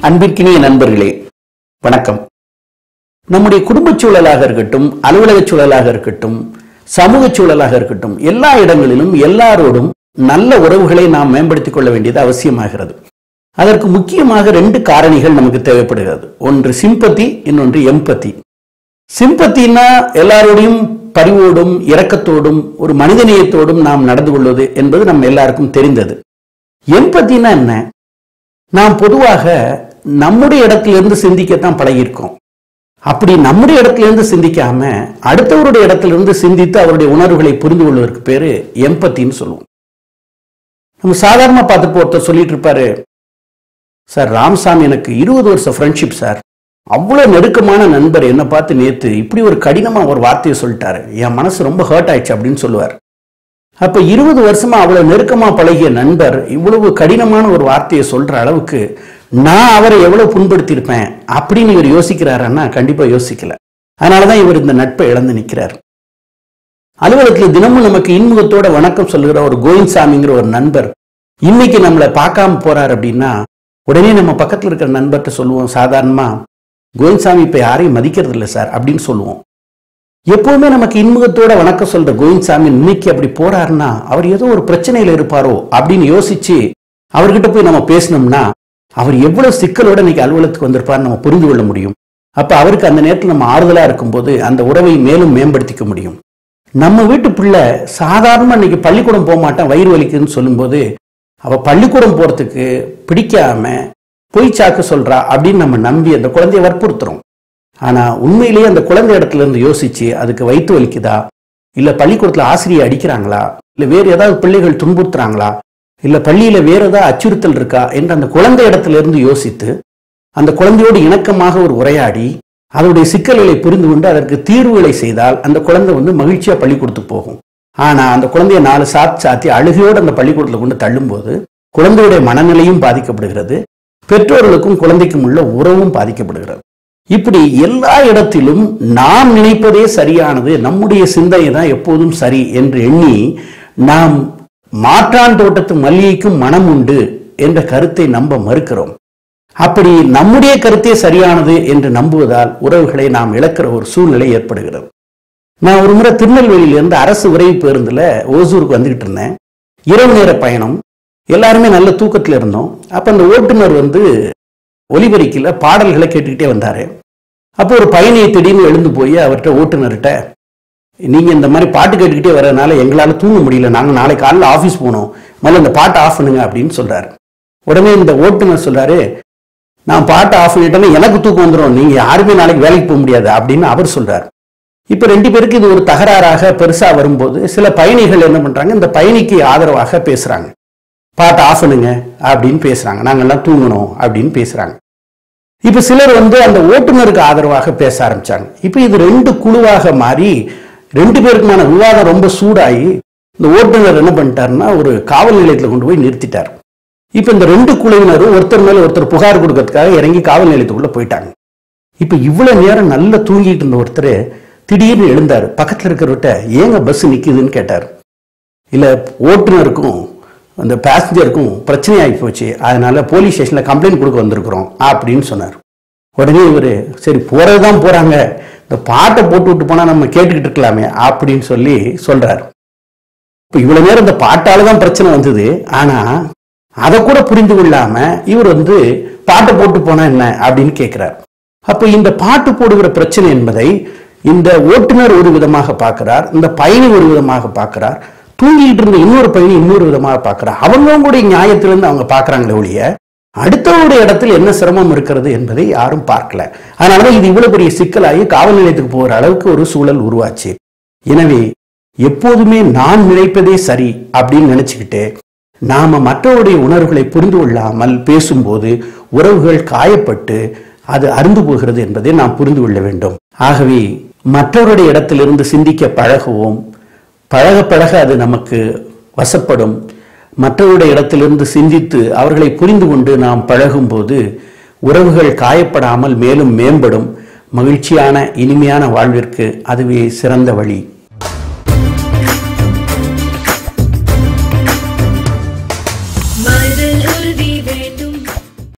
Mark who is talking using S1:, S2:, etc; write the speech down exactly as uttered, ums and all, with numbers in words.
S1: அன்பிற்கினிய நண்பர்களே, வணக்கம். நம்முடைய குடும்பச் சூழலாக இருக்கட்டும், அலுவலக சூழலாக இருக்கட்டும், சமூக சூழலாக இருக்கட்டும், எல்லா இடங்களிலும் எல்லாரோடும் நல்ல உறவுகளை நாம் மேம்படுத்திக் கொள்ள வேண்டியது அவசியமாகிறது. அதற்கு முக்கியமாக ரெண்டு காரணிகள் நமக்கு தேவைப்படுகிறது. ஒன்று சிம்பத்தி, இன்னொன்று எம்பத்தி. சிம்பத்தினா எல்லாரோடையும் பரிவோடும் இரக்கத்தோடும் ஒரு மனிதநேயத்தோடும் நாம் நடந்து கொள்வது என்பது நம்ம எல்லாருக்கும் தெரிந்தது. எம்பத்தினா என்ன? நாம் பொதுவாக நம்முடைய இடத்திலிருந்து சிந்திக்கத்தான் பழகியிருக்கோம். அப்படி நம்முடைய இடத்திலிருந்து சிந்திக்காம அடுத்தவருடைய இடத்திலிருந்து சிந்தித்து அவருடைய உணர்வுகளை புரிந்து கொள்வதற்கு பேரு எம்பத்தின்னு சொல்லுவோம். நம்ம சாதாரண பார்த்து ஒருத்தர் சொல்லிட்டு இருப்பாரு, சார் ராமசாமி எனக்கு இருபது வருஷம் ஃப்ரெண்ட்ஷிப் சார், அவ்வளவு நெருக்கமான நண்பர், என்னை பார்த்து நேத்து இப்படி ஒரு கடினமா ஒரு வார்த்தையை சொல்லிட்டாரு, என் மனசு ரொம்ப ஹர்ட் ஆயிடுச்சு அப்படின்னு சொல்லுவார். அப்ப இருபது வருஷமா அவ்வளவு நெருக்கமா பழகிய நண்பர் இவ்வளவு கடினமான ஒரு வார்த்தையை சொல்ற அளவுக்கு நான் அவரை எவ்வளவு புண்படுத்தியிருப்பேன் அப்படின்னு இவர் யோசிக்கிறாருன்னா கண்டிப்பா யோசிக்கல. அதனாலதான் இவர் இந்த நட்பை இழந்து நிற்கிறார். அலுவலகத்துல தினமும் நமக்கு இன்முகத்தோட வணக்கம் சொல்லுகிற ஒரு கோவிந்த்சாமிங்கிற ஒரு நண்பர் இன்னைக்கு நம்மளை பார்க்காம போறாரு அப்படின்னா உடனே நம்ம பக்கத்துல இருக்கிற நண்பர்கிட்ட சொல்லுவோம், சாதாரணமா கோவிந்த்சாமி இப்ப யாரையும் மதிக்கிறது இல்லை சார் அப்படின்னு சொல்லுவோம். எப்பவுமே நமக்கு இன்முகத்தோட வணக்கம் சொல்ற கோவிந்த்சாமி இன்னைக்கு அப்படி போறாருன்னா அவர் ஏதோ ஒரு பிரச்சனையில இருப்பாரோ அப்படின்னு யோசிச்சு அவர்கிட்ட போய் நம்ம பேசணும்னா அவர் எவ்வளவு சிக்கலோட இன்னைக்கு அலுவலகத்துக்கு வந்திருப்பாரு நம்ம புரிந்து கொள்ள முடியும். அப்ப அவருக்கு அந்த நேரத்தில் நம்ம ஆறுதலா இருக்கும்போது அந்த உறவை மேலும் மேம்படுத்திக்க முடியும். நம்ம வீட்டு பிள்ளை சாதாரணமா இன்னைக்கு பள்ளிக்கூடம் போக மாட்டான் வயிறு வலிக்குதுன்னு சொல்லும் போது அவ பள்ளிக்கூடம் போறதுக்கு பிடிக்காம பொய் சாக்கு சொல்றா அப்படின்னு நம்ம நம்பி அந்த குழந்தைய வற்புறுத்துறோம். ஆனா உண்மையிலேயே அந்த குழந்தை இடத்துல இருந்து யோசிச்சு அதுக்கு வயிற்று வலிக்குதா, இல்ல பள்ளிக்கூடத்துல ஆசிரியை அடிக்கிறாங்களா, இல்ல வேற ஏதாவது பிள்ளைகள் துன்புறுத்துறாங்களா, இல்ல பள்ளியில வேற ஏதாவது அச்சுறுத்தல் இருக்கா என்று அந்த குழந்தை இடத்துல இருந்து யோசித்து அந்த குழந்தையோடு இணக்கமாக ஒரு உரையாடி அதனுடைய சிக்கல்களை புரிந்து கொண்டு அதற்கு தீர்வுகளை செய்தால் அந்த குழந்தை வந்து மகிழ்ச்சியா பள்ளிக்கூடத்துக்கு போகும். ஆனா அந்த குழந்தைய நாலு சாத்தி சாத்தி அழுகையோடு அந்த பள்ளிக்கூடத்துல கொண்டு தள்ளும் போது குழந்தையுடைய மனநிலையும் பாதிக்கப்படுகிறது, பெற்றோர்களுக்கும் குழந்தைக்கும் உள்ள உறவும் பாதிக்கப்படுகிறது. இப்படி எல்லா இடத்திலும் நாம் நினைப்பதே சரியானது, நம்முடைய சிந்தனை தான் எப்போதும் சரி என்று எண்ணி நாம் மாற்றான் தோட்டத்து மல்லிகைக்கும் மனம் உண்டு என்ற கருத்தை நம்ப மறுக்கிறோம். அப்படி நம்முடைய கருத்தே சரியானது என்று நம்புவதால் உறவுகளை நாம் இழக்கிற ஒரு சூழ்நிலை ஏற்படுகிறது. நான் ஒரு முறை திருநெல்வேலியிலிருந்து அரசு விரைவு பேருந்துல ஓசூருக்கு வந்துகிட்டு இருந்தேன். இரவு நேர பயணம், எல்லாருமே நல்ல தூக்கத்துல இருந்தோம். அப்ப அந்த ஓட்டுநர் வந்து ஒலிபரிக்கல பாடல்களை கேட்டுக்கிட்டே வந்தாரு. அப்போ ஒரு பயணியை திடீர்னு எழுந்து போய் அவர்கிட்ட ஓட்டுநர்கிட்ட, நீங்க இந்த மாதிரி பாட்டு கேட்டுக்கிட்டே வர்றதுனால எங்களால தூங்க முடியல, நாங்க நாளைக்கு காலையில் ஆபீஸ் போனோம், முதல்ல இந்த பாட்டை ஆஃப் பண்ணுங்க அப்படின்னு சொல்றாரு. உடனே இந்த ஓட்டுநர் சொல்றாரு, நான் பாட்டை ஆஃப் பண்ணிட்டேன்னா எனக்கு தூக்கம் வந்துடும், நீங்க யாருமே நாளைக்கு வேலைக்கு போக முடியாது அப்படின்னு அவர் சொல்றாரு. இப்ப ரெண்டு பேருக்கு இது ஒரு தகராறாக பெருசா வரும்போது சில பயணிகள் என்ன பண்றாங்க, இந்த பயணிக்கு ஆதரவாக பேசுறாங்க, பாட்டை ஆஃப் பண்ணுங்க அப்படின்னு பேசுறாங்க, நாங்கெல்லாம் தூங்கணும் அப்படின்னு பேசுறாங்க. இப்ப சிலர் வந்து அந்த ஓட்டுநருக்கு ஆதரவாக பேச ஆரம்பிச்சாங்க. இப்ப இது ரெண்டு குழுவாக மாறி ரெண்டு பேருக்குமான விவாதம் ரொம்ப சூடாகி இந்த ஓட்டுநர் என்ன பண்ணிட்டாருன்னா ஒரு காவல் நிலையத்தில் கொண்டு போய் நிறுத்திட்டார். இப்ப இந்த ரெண்டு குழுவினரும் ஒருத்தர் மேல ஒருத்தர் புகார் கொடுக்கறதுக்காக இறங்கி காவல் நிலையத்துக்குள்ள போயிட்டாங்க. இப்ப இவ்வளவு நேரம் நல்லா தூங்கிட்டு இருந்த ஒருத்தர் திடீர்னு எழுந்தாரு. பக்கத்துல இருக்கிறவர்கிட்ட, ஏங்க பஸ் நிக்குதுன்னு கேட்டார். இல்ல ஓட்டுநருக்கும் அந்த பேசஞ்சருக்கும் பிரச்சனை ஆகி போச்சு, அதனால போலீஸ் ஸ்டேஷன்ல கம்ப்ளைண்ட் கொடுக்க வந்திருக்கிறோம் அப்படின்னு சொன்னார். உடனே இவரு, சரி போறதுதான் போறாங்க, இந்த பாட்டை போட்டு விட்டு போனா நம்ம கேட்டுக்கிட்டு இருக்கலாமே அப்படின்னு சொல்லி சொல்றாரு. இப்ப இவ்வளவு நேரம் இந்த பாட்டாலதான் பிரச்சனை வந்தது, ஆனா அதை கூட புரிந்து கொள்ளாம இவர் வந்து பாட்டை போட்டு போனா என்ன அப்படின்னு கேட்கிறார். அப்ப இந்த பாட்டு போடுகிற பிரச்சனை என்பதை இந்த ஓட்டுநர் ஒரு விதமாக பார்க்கிறார், இந்த பயணி ஒரு விதமாக பார்க்கிறார், தூங்கிட்டு இருந்த இன்னொரு பயணி இன்னொரு விதமாக பார்க்கிறார். அவங்களுடைய நியாயத்திலிருந்து அவங்க பார்க்கறாங்களே ஒழிய அடுத்தவருடைய இடத்தில் என்ன சிரமம் இருக்கிறது என்பதை யாரும் பார்க்கல. அதனாலதான் இது இவ்வளவு பெரிய சிக்கலாகி காவல் நிலையத்துக்கு போகிற அளவுக்கு ஒரு சூழல் உருவாச்சு. எனவே எப்போதுமே நான் நினைப்பதே சரி அப்படின்னு நினைச்சுக்கிட்டு நாம மற்றவருடைய உணர்வுகளை புரிந்து கொள்ளாமல் பேசும்போது உறவுகள் காயப்பட்டு அது அருந்து போகிறது என்பதை நாம் புரிந்து கொள்ள வேண்டும். ஆகவே மற்றவருடைய இடத்திலிருந்து சிந்திக்க பழகுவோம். பழக பழக அது நமக்கு வசப்படும். மற்றவருடைய இடத்திலிருந்து சிந்தித்து அவர்களை புரிந்து கொண்டு நாம் பழகும் போது உறவுகள் காயப்படாமல் மேலும் மேம்படும். மகிழ்ச்சியான இனிமையான வாழ்விற்கு அதுவே சிறந்த வழி.